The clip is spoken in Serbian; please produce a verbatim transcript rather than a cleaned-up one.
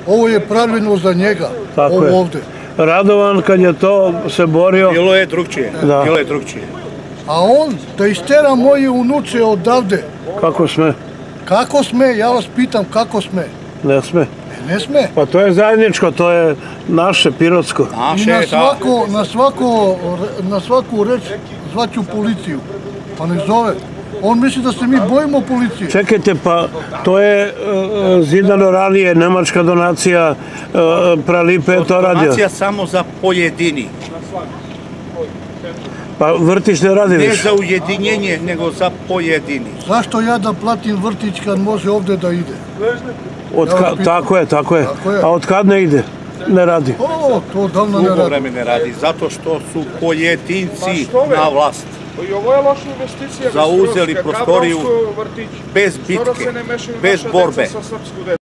ovo je pravljeno za njega, ovo ovde. Radovan kad je to se borio... Bilo je drugčije, bilo je drugčije. A on da istera moje unuče odavde. Kako sme? Kako sme? Ja vas pitam kako sme? Ne sme. Ne sme. Pa to je zajedničko, to je naše, pirotsko. I na svako, na svako, na svaku reč zvaću policiju. Pa ne zove. On misli da se mi bojimo policije. Čekajte, pa to je zidano ranije, nemačka donacija, Pralipe je to radio. Donacija samo za pojedini. Pa vrtić ne radi više? Ne za ujedinjenje, nego za pojedini. Zašto ja da platim vrtić kad može ovde da ide? Tako je, tako je. A od kad ne ide? Ne radi? O, to davno ne radi. Dugo vreme ne radi, zato što su pojedinci na vlast. Zauzeli prostoriju bez bitke, bez borbe.